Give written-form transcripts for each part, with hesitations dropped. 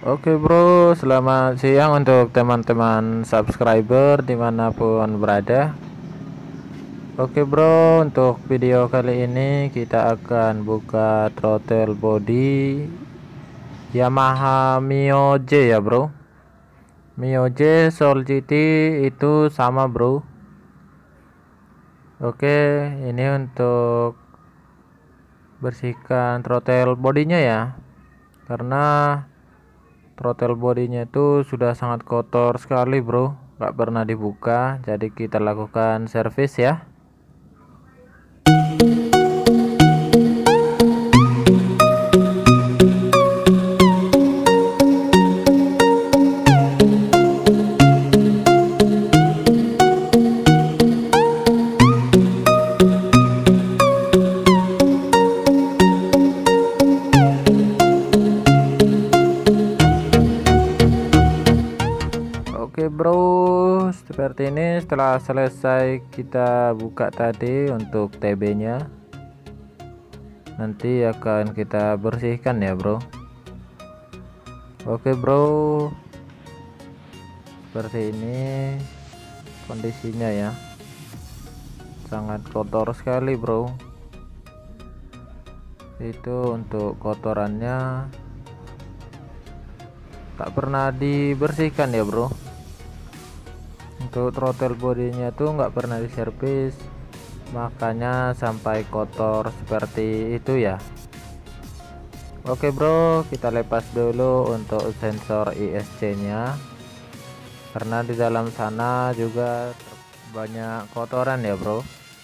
Oke bro, selamat siang untuk teman-teman subscriber dimanapun berada. Oke bro, untuk video kali ini kita akan buka throttle body Yamaha Mio J ya bro. Mio J Soul GT itu sama bro. Oke, ini untuk bersihkan throttle bodinya ya, karena throttle bodinya itu sudah sangat kotor sekali bro, nggak pernah dibuka. Jadi kita lakukan servis ya. Oke bro, seperti ini. Setelah selesai kita buka tadi untuk TB nya, nanti akan kita bersihkan ya bro. Oke bro, seperti ini kondisinya ya, sangat kotor sekali bro. Itu untuk kotorannya tak pernah dibersihkan ya bro. Untuk throttle bodinya tuh nggak pernah diservis, makanya sampai kotor seperti itu ya. Oke bro, kita lepas dulu untuk sensor ISC nya, karena di dalam sana juga banyak kotoran ya bro.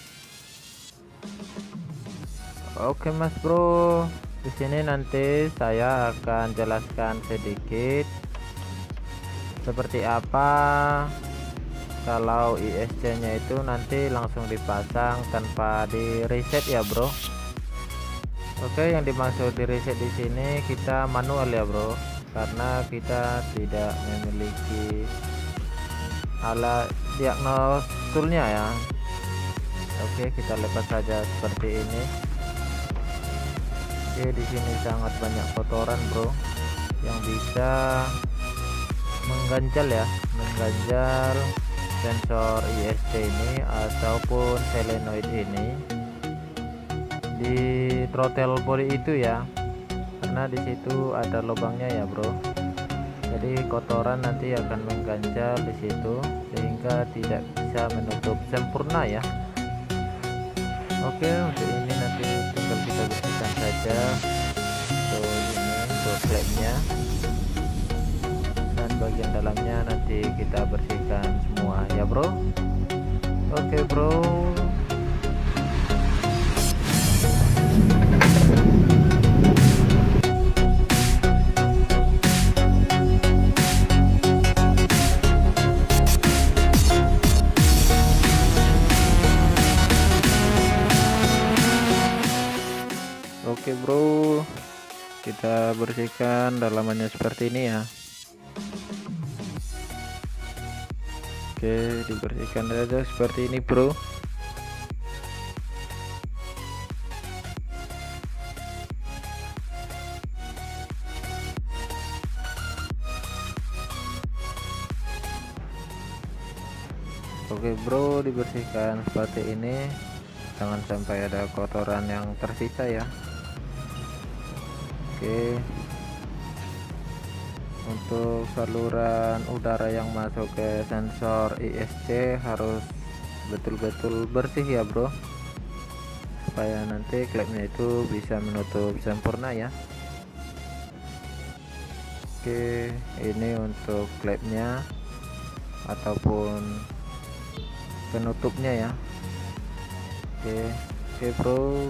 Oke mas bro, di sini nanti saya akan jelaskan sedikit seperti apa kalau ISC nya itu nanti langsung dipasang tanpa di reset ya bro. Oke, yang dimaksud di reset di sini kita manual ya bro, karena kita tidak memiliki alat diagnos toolnya ya. Oke, kita lepas saja seperti ini. Oke, di sini sangat banyak kotoran bro yang bisa mengganjal ya, mengganjal sensor ISC ini ataupun solenoid ini di throttle body itu ya, karena di situ ada lubangnya ya bro. Jadi kotoran nanti akan mengganjal di situ sehingga tidak bisa menutup sempurna ya. Oke, untuk ini nanti tinggal kita bersihkan saja untuk klepnya, dan bagian dalamnya nanti kita bersihkan semua ya bro. Oke bro, oke bro, kita bersihkan dalamannya seperti ini ya. Oke, dibersihkan saja seperti ini bro. Oke bro, dibersihkan seperti ini, jangan sampai ada kotoran yang tersisa ya. Oke, untuk saluran udara yang masuk ke sensor ISC harus betul-betul bersih ya bro, supaya nanti klepnya itu bisa menutup sempurna ya. Oke, ini untuk klepnya ataupun penutupnya ya. Oke bro.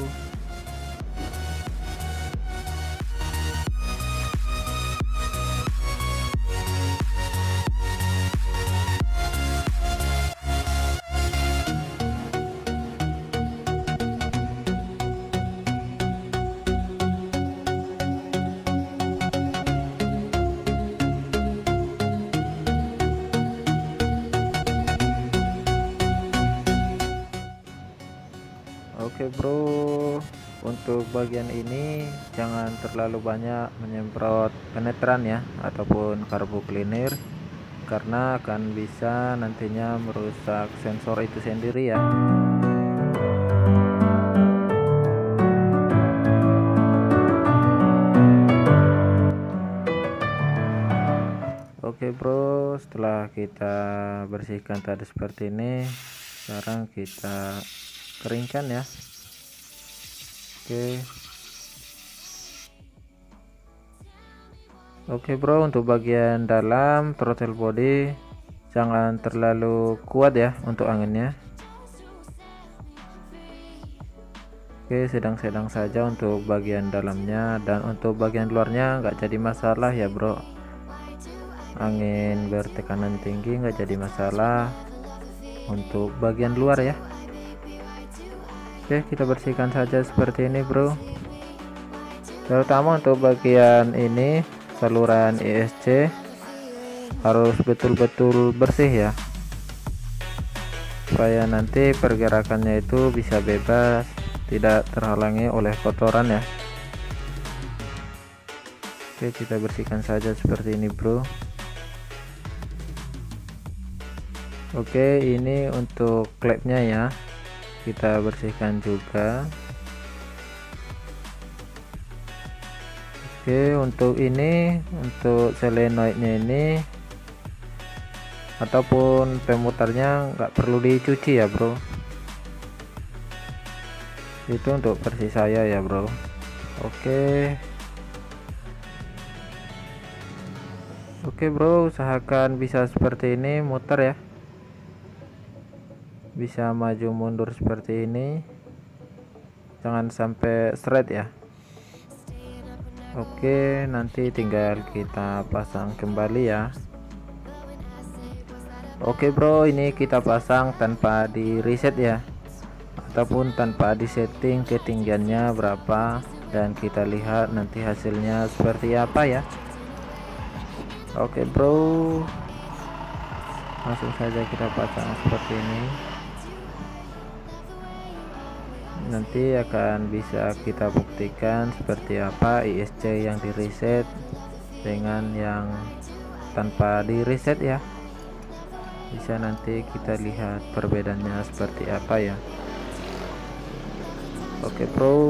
Oke bro, untuk bagian ini jangan terlalu banyak menyemprot penetran ya ataupun karbo cleaner, karena akan bisa nantinya merusak sensor itu sendiri ya. Oke bro, setelah kita bersihkan tadi seperti ini, sekarang kita keringkan ya. Oke bro, untuk bagian dalam throttle body jangan terlalu kuat ya untuk anginnya. Oke, sedang-sedang saja untuk bagian dalamnya, dan untuk bagian luarnya nggak jadi masalah ya bro. Angin bertekanan tinggi nggak jadi masalah untuk bagian luar ya. Oke, kita bersihkan saja seperti ini bro, terutama untuk bagian ini saluran ESC harus betul-betul bersih ya, supaya nanti pergerakannya itu bisa bebas, tidak terhalangi oleh kotoran ya. Oke, kita bersihkan saja seperti ini bro. Oke, ini untuk klepnya ya, kita bersihkan juga. Oke, untuk ini, untuk solenoidnya ini ataupun pemutarnya nggak perlu dicuci ya bro, itu untuk versi saya ya bro. Oke bro, usahakan bisa seperti ini, muter ya, bisa maju mundur seperti ini, jangan sampai seret ya. Oke, nanti tinggal kita pasang kembali ya. Oke bro, ini kita pasang tanpa di reset ya, ataupun tanpa di setting ketinggiannya berapa, dan kita lihat nanti hasilnya seperti apa ya. Oke bro, langsung saja kita pasang seperti ini. Nanti akan bisa kita buktikan seperti apa ISC yang di reset dengan yang tanpa di reset ya. Bisa nanti kita lihat perbedaannya seperti apa ya. Oke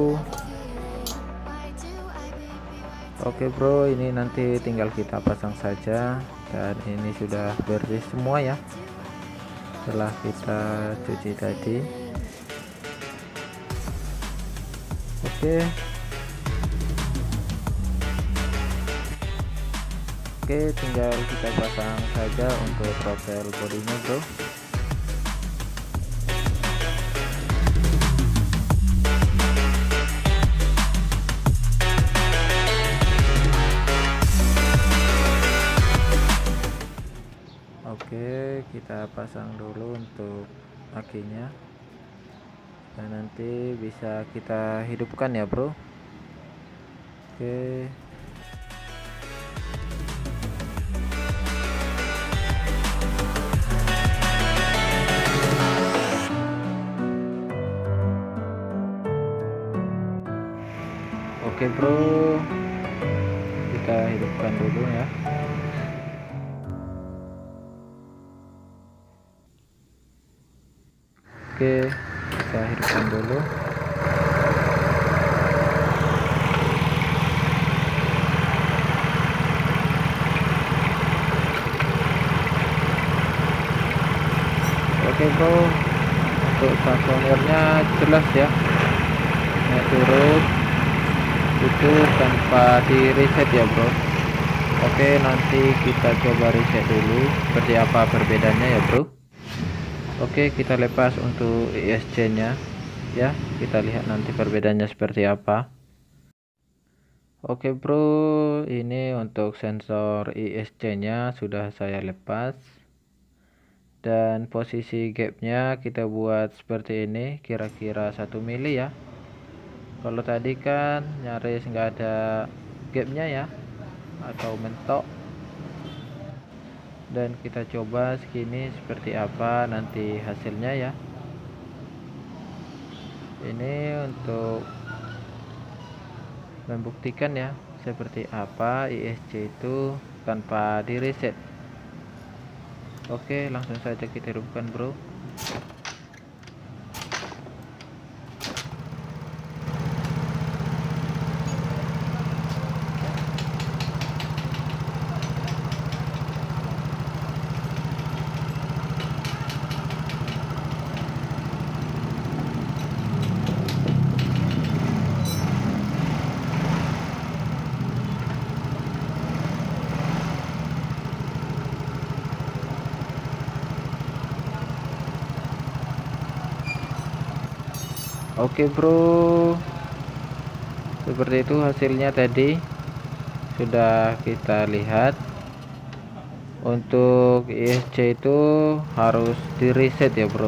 bro, ini nanti tinggal kita pasang saja, dan ini sudah bersih semua ya setelah kita cuci tadi. Oke, tinggal kita pasang saja untuk throttle bodinya bro. Oke, kita pasang dulu untuk akinya, dan nanti bisa kita hidupkan ya bro. Oke bro, kita hidupkan dulu ya. Oke, kita hidupkan dulu. Oke bro, untuk transformernya jelas ya, naik turun itu tanpa di reset ya bro. Oke, nanti kita coba reset dulu seperti apa perbedaannya ya bro. Oke, kita lepas untuk ISC nya ya, kita lihat nanti perbedaannya seperti apa. Oke bro, ini untuk sensor ISC nya sudah saya lepas, dan posisi gapnya kita buat seperti ini, kira-kira 1 mili ya. Kalau tadi kan nyaris nggak ada gapnya ya, atau mentok. Dan kita coba segini seperti apa nanti hasilnya ya. Ini untuk membuktikan ya seperti apa ISC itu tanpa di reset. Oke, langsung saja kita hidupkan bro. Oke bro, seperti itu hasilnya tadi sudah kita lihat. Untuk ISC itu harus di reset ya bro,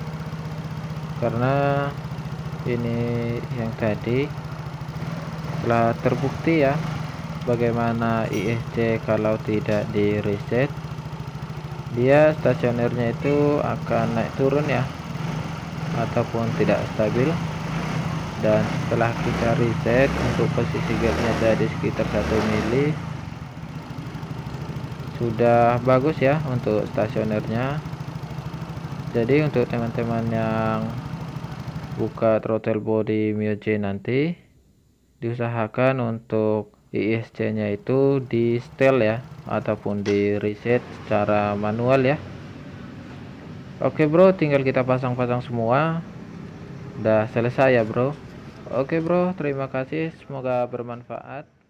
karena ini yang tadi telah terbukti ya bagaimana ISC kalau tidak di reset dia stasionernya itu akan naik turun ya, ataupun tidak stabil. Dan setelah kita reset untuk posisi gapnya tadi sekitar 1 mili, sudah bagus ya untuk stasionernya. Jadi untuk teman-teman yang buka throttle body Mio J nanti, diusahakan untuk ISC nya itu di setel ya, ataupun di reset secara manual ya. Oke bro, tinggal kita pasang-pasang semua, udah selesai ya bro. Oke bro, terima kasih, semoga bermanfaat.